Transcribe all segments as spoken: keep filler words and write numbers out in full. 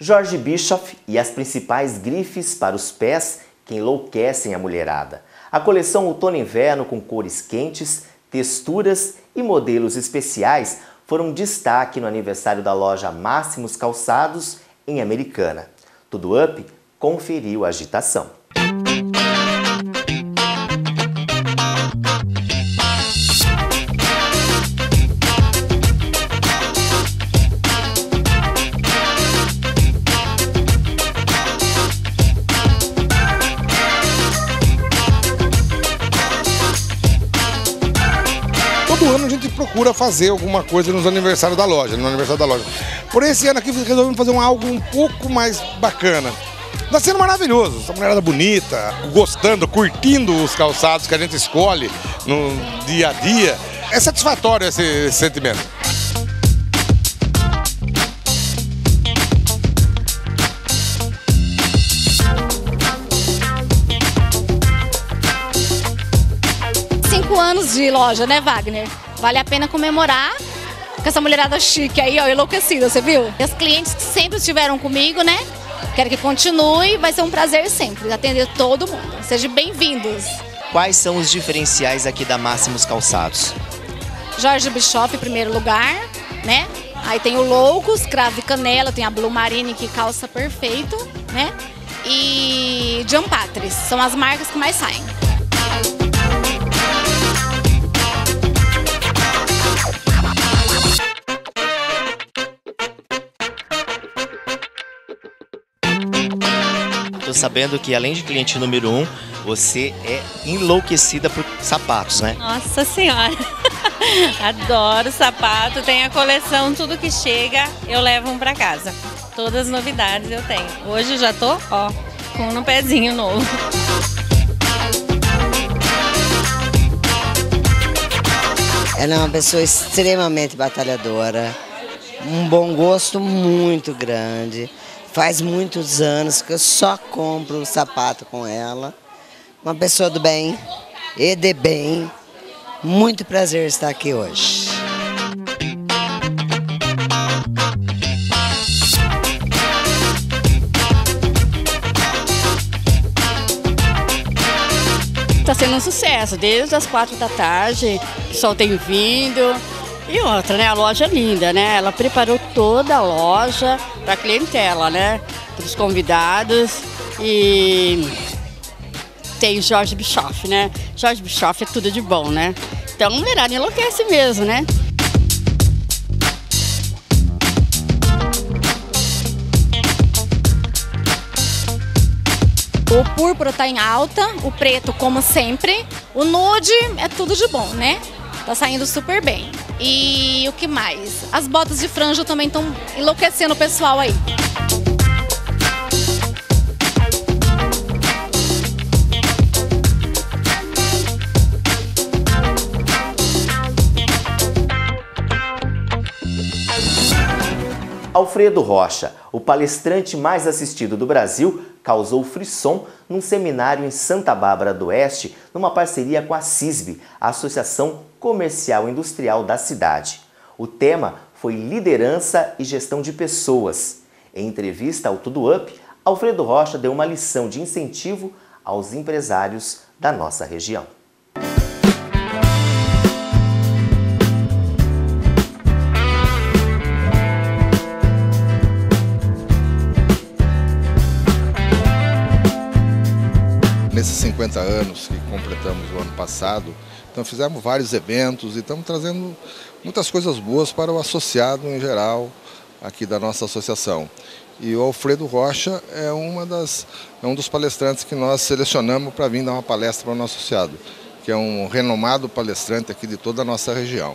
Jorge Bischoff e as principais grifes para os pés que enlouquecem a mulherada. A coleção Outono e Inverno com cores quentes, texturas e modelos especiais foram destaque no aniversário da loja Máximos Calçados em Americana. Tudo Up conferiu a agitação. Todo ano a gente procura fazer alguma coisa nos aniversários da loja, no aniversário da loja. Por esse ano aqui resolvemos fazer um, algo um pouco mais bacana. Está sendo maravilhoso, essa mulherada bonita, gostando, curtindo os calçados que a gente escolhe no dia a dia. É satisfatório esse, esse sentimento. Cinco anos de loja, né, Wagner? Vale a pena comemorar com essa mulherada chique aí, ó, enlouquecida, você viu? E os clientes que sempre estiveram comigo, né? Quero que continue, vai ser um prazer sempre atender todo mundo. Sejam bem-vindos. Quais são os diferenciais aqui da Máximos Calçados? Jorge Bischoff em primeiro lugar, né? Aí tem o Loucos, Cravo e Canela, tem a Blue Marine que calça perfeito, né? E John Patris, são as marcas que mais saem. Tô sabendo que além de cliente número um, você é enlouquecida por sapatos, né? Nossa Senhora! Adoro sapato, tem a coleção, tudo que chega eu levo um pra casa. Todas as novidades eu tenho. Hoje eu já tô, ó, com um pezinho novo. Ela é uma pessoa extremamente batalhadora, um bom gosto muito grande. Faz muitos anos que eu só compro sapato com ela. Uma pessoa do bem e de bem. Muito prazer estar aqui hoje. Está sendo um sucesso, desde as quatro da tarde, o pessoal tem vindo. E outra, né? A loja é linda, né? Ela preparou toda a loja para a clientela, né? Para os convidados. E tem Jorge Bischoff, né? Jorge Bischoff é tudo de bom, né? Então, a mulherada enlouquece mesmo, né? O púrpura tá em alta, o preto como sempre. O nude é tudo de bom, né? Tá saindo super bem. E o que mais? As botas de franja também estão enlouquecendo o pessoal aí. Alfredo Rocha, o palestrante mais assistido do Brasil, causou frisson num seminário em Santa Bárbara do Oeste, numa parceria com a CISB, a Associação Comercial e Industrial da cidade. O tema foi liderança e gestão de pessoas. Em entrevista ao Tudo Up, Alfredo Rocha deu uma lição de incentivo aos empresários da nossa região. Nesses cinquenta anos que completamos o ano passado, então fizemos vários eventos e estamos trazendo muitas coisas boas para o associado em geral aqui da nossa associação. E o Alfredo Rocha é, uma das, é um dos palestrantes que nós selecionamos para vir dar uma palestra para o nosso associado, que é um renomado palestrante aqui de toda a nossa região.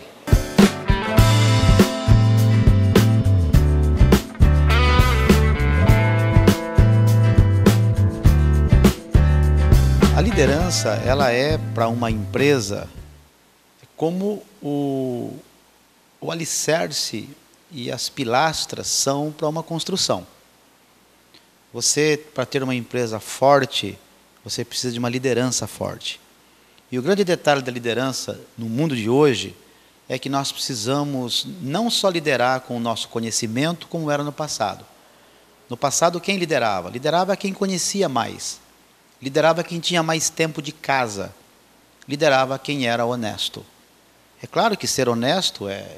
A liderança, ela é para uma empresa como o, o alicerce e as pilastras são para uma construção. Você, para ter uma empresa forte, você precisa de uma liderança forte. E o grande detalhe da liderança no mundo de hoje é que nós precisamos não só liderar com o nosso conhecimento, como era no passado, No passado, quem liderava? Liderava quem conhecia mais. Liderava quem tinha mais tempo de casa. Liderava quem era honesto. É claro que ser honesto é,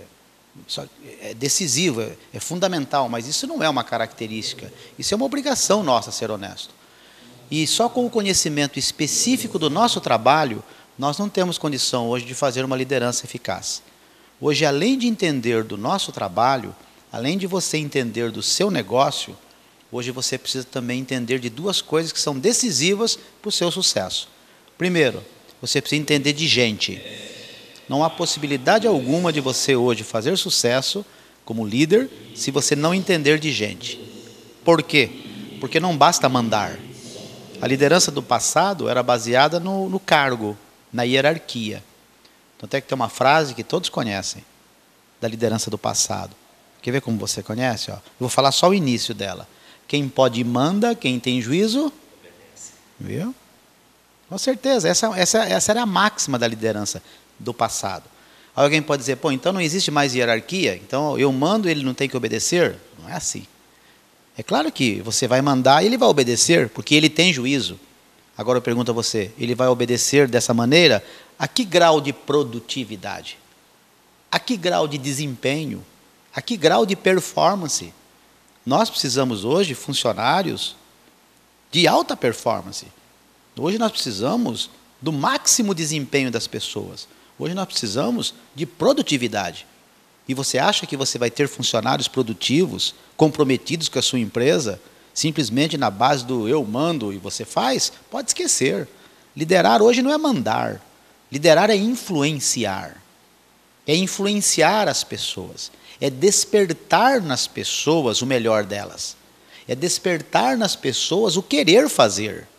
é decisivo, é, é fundamental, mas isso não é uma característica. Isso é uma obrigação nossa, ser honesto. E só com o conhecimento específico do nosso trabalho, nós não temos condição hoje de fazer uma liderança eficaz. Hoje, além de entender do nosso trabalho, além de você entender do seu negócio, hoje você precisa também entender de duas coisas que são decisivas para o seu sucesso. Primeiro, você precisa entender de gente. Não há possibilidade alguma de você hoje fazer sucesso como líder se você não entender de gente. Por quê? Porque não basta mandar. A liderança do passado era baseada no, no cargo, na hierarquia. Então até que tem uma frase que todos conhecem, da liderança do passado. Quer ver como você conhece? Ó? Eu vou falar só o início dela. Quem pode manda, quem tem juízo, viu? Com certeza, essa, essa, essa era a máxima da liderança do passado. Alguém pode dizer, pô, então não existe mais hierarquia? Então eu mando e ele não tem que obedecer? Não é assim. É claro que você vai mandar e ele vai obedecer, porque ele tem juízo. Agora eu pergunto a você, ele vai obedecer dessa maneira? A que grau de produtividade? A que grau de desempenho? A que grau de performance? Nós precisamos hoje de funcionários de alta performance. Hoje nós precisamos do máximo desempenho das pessoas. Hoje nós precisamos de produtividade. E você acha que você vai ter funcionários produtivos, comprometidos com a sua empresa, simplesmente na base do eu mando e você faz? Pode esquecer. Liderar hoje não é mandar. Liderar é influenciar. É influenciar as pessoas. É despertar nas pessoas o melhor delas. É despertar nas pessoas o querer fazer.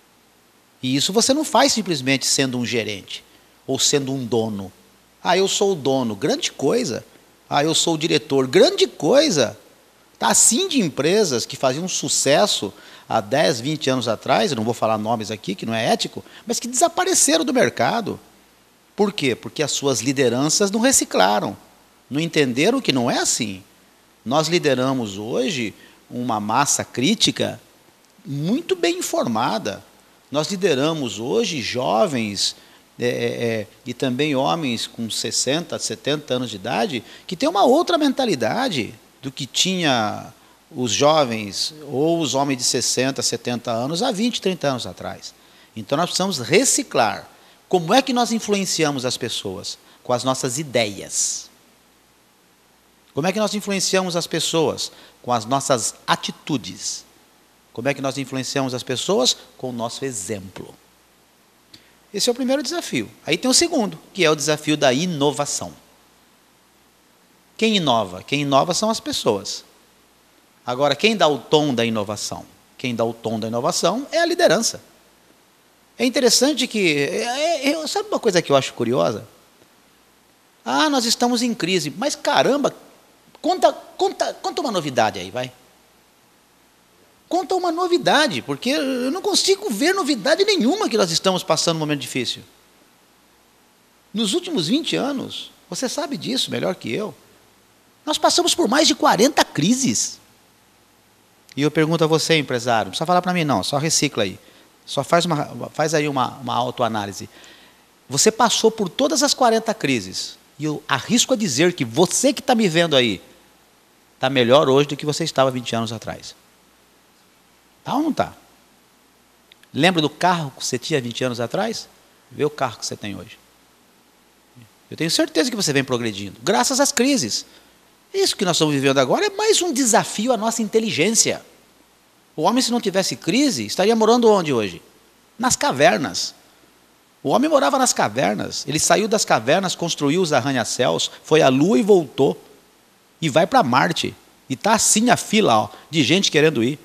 E isso você não faz simplesmente sendo um gerente ou sendo um dono. Ah, eu sou o dono, grande coisa. Ah, eu sou o diretor, grande coisa. Está assim de empresas que faziam sucesso há dez, vinte anos atrás, eu não vou falar nomes aqui, que não é ético, mas que desapareceram do mercado. Por quê? Porque as suas lideranças não reciclaram, não entenderam que não é assim. Nós lideramos hoje uma massa crítica muito bem informada. Nós lideramos hoje jovens é, é, e também homens com sessenta, setenta anos de idade que têm uma outra mentalidade do que tinha os jovens ou os homens de sessenta, setenta anos há vinte, trinta anos atrás. Então nós precisamos reciclar. Como é que nós influenciamos as pessoas? Com as nossas ideias. Como é que nós influenciamos as pessoas? Com as nossas atitudes. Como é que nós influenciamos as pessoas? Com o nosso exemplo. Esse é o primeiro desafio. Aí tem o segundo, que é o desafio da inovação. Quem inova? Quem inova são as pessoas. Agora, quem dá o tom da inovação? Quem dá o tom da inovação é a liderança. É interessante que... É, é, sabe uma coisa que eu acho curiosa? Ah, nós estamos em crise. Mas, caramba, conta, conta, conta uma novidade aí, vai. Conta uma novidade, porque eu não consigo ver novidade nenhuma que nós estamos passando um momento difícil. Nos últimos vinte anos, você sabe disso melhor que eu, nós passamos por mais de quarenta crises. E eu pergunto a você, empresário, não precisa falar para mim não, só recicla aí. Só faz, uma, faz aí uma, uma autoanálise. Você passou por todas as quarenta crises. E eu arrisco a dizer que você que está me vendo aí, está melhor hoje do que você estava vinte anos atrás. Está ou não está? Lembra do carro que você tinha vinte anos atrás? Vê o carro que você tem hoje. Eu tenho certeza que você vem progredindo, graças às crises. Isso que nós estamos vivendo agora é mais um desafio à nossa inteligência. O homem, se não tivesse crise, estaria morando onde hoje? Nas cavernas. O homem morava nas cavernas. Ele saiu das cavernas, construiu os arranha-céus, foi à Lua e voltou. E vai para Marte. E está assim a fila ó, de gente querendo ir.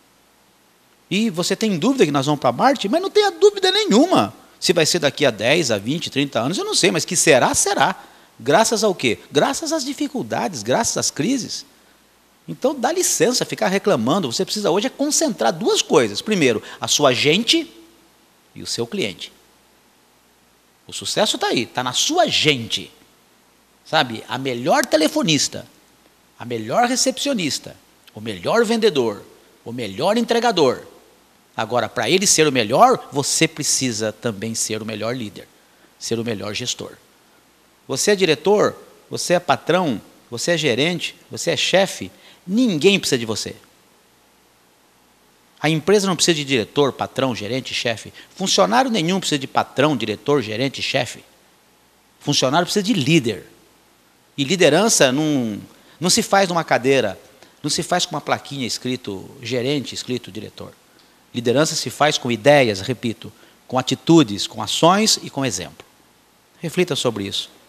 E você tem dúvida que nós vamos para Marte? Mas não tenha dúvida nenhuma. Se vai ser daqui a dez, a vinte, trinta anos, eu não sei. Mas que será, será. Graças ao quê? Graças às dificuldades, graças às crises. Então, dá licença ficar reclamando. Você precisa hoje é concentrar duas coisas. Primeiro, a sua gente e o seu cliente. O sucesso está aí, está na sua gente. Sabe, a melhor telefonista, a melhor recepcionista, o melhor vendedor, o melhor entregador. Agora, para ele ser o melhor, você precisa também ser o melhor líder, ser o melhor gestor. Você é diretor, você é patrão, você é gerente, você é chefe, ninguém precisa de você. A empresa não precisa de diretor, patrão, gerente, chefe. Funcionário nenhum precisa de patrão, diretor, gerente, chefe. Funcionário precisa de líder. E liderança não, não se faz numa cadeira, não se faz com uma plaquinha escrito gerente, escrito diretor. Liderança se faz com ideias, repito, com atitudes, com ações e com exemplo. Reflita sobre isso.